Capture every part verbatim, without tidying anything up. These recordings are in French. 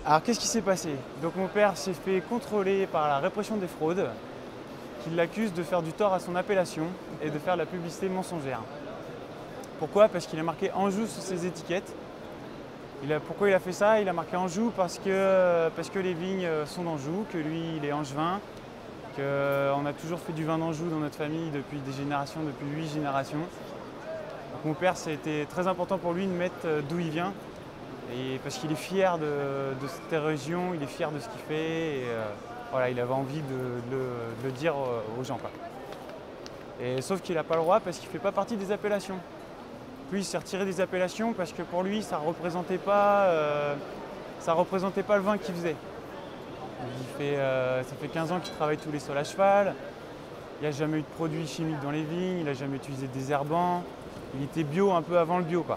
Alors qu'est-ce qui s'est passé? Donc mon père s'est fait contrôler par la répression des fraudes, qui l'accuse de faire du tort à son appellation et de faire de la publicité mensongère. Pourquoi? Parce qu'il a marqué Anjou sur ses étiquettes. Il a, pourquoi il a fait ça? Il a marqué Anjou parce que, parce que les vignes sont d'Anjou, que lui il est angevin, qu'on a toujours fait du vin d'Anjou dans notre famille depuis des générations, depuis huit générations. Donc mon père, c'était très important pour lui de mettre d'où il vient, et parce qu'il est fier de, de cette région, il est fier de ce qu'il fait, et euh, voilà, il avait envie de, de, de le dire aux gens, quoi. Et, sauf qu'il n'a pas le droit parce qu'il ne fait pas partie des appellations. Lui, il s'est retiré des appellations parce que pour lui, ça ne représentait pas, euh, ça représentait pas le vin qu'il faisait. Il fait, euh, ça fait quinze ans qu'il travaille tous les sols à cheval, il n'a jamais eu de produits chimiques dans les vignes, il n'a jamais utilisé de désherbants, il était bio un peu avant le bio, quoi.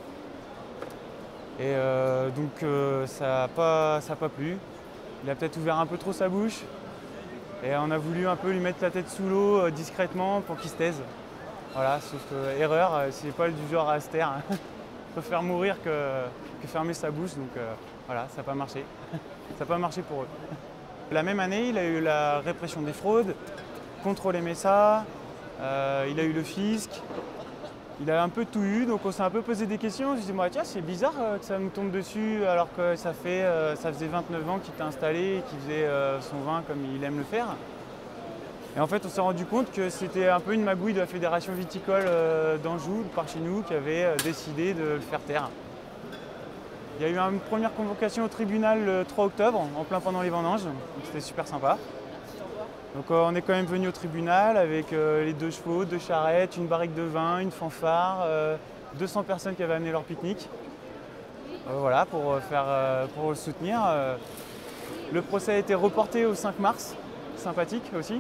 Et euh, donc euh, ça n'a pas, ça a pas plu. Il a peut-être ouvert un peu trop sa bouche et on a voulu un peu lui mettre la tête sous l'eau euh, discrètement pour qu'il se taise. Voilà, sauf que erreur, euh, c'est pas du genre à se taire. Il préfère mourir que, que fermer sa bouche, donc euh, voilà, ça n'a pas marché. Ça n'a pas marché pour eux. La même année, il a eu la répression des fraudes, contrôle M S A, euh, il a eu le fisc. Il a un peu tout eu, donc on s'est un peu posé des questions. Je me suis dit, tiens, c'est bizarre que ça nous tombe dessus alors que ça, fait, ça faisait vingt-neuf ans qu'il était installé et qu'il faisait son vin comme il aime le faire. Et en fait, on s'est rendu compte que c'était un peu une magouille de la Fédération viticole d'Anjou, par chez nous, qui avait décidé de le faire taire. Il y a eu une première convocation au tribunal le trois octobre, en plein pendant les vendanges, donc c'était super sympa. Donc euh, on est quand même venu au tribunal avec euh, les deux chevaux, deux charrettes, une barrique de vin, une fanfare, euh, deux cents personnes qui avaient amené leur pique-nique. Euh, voilà, pour, faire, euh, pour le soutenir. Euh, le procès a été reporté au cinq mars, sympathique aussi.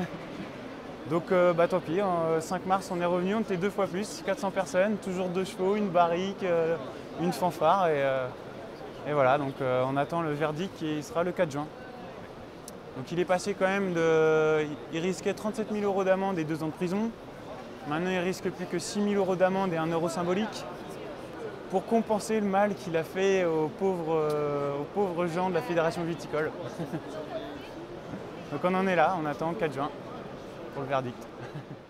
Donc euh, bah, tant pis, hein, cinq mars on est revenu, on était deux fois plus, quatre cents personnes, toujours deux chevaux, une barrique, euh, une fanfare. Et, euh, et voilà, donc euh, on attend le verdict qui sera le quatre juin. Donc il est passé quand même de... Il risquait trente-sept mille euros d'amende et deux ans de prison. Maintenant il risque plus que six mille euros d'amende et un euro symbolique pour compenser le mal qu'il a fait aux pauvres, euh, aux pauvres gens de la Fédération viticole. Donc on en est là, on attend quatre juin pour le verdict.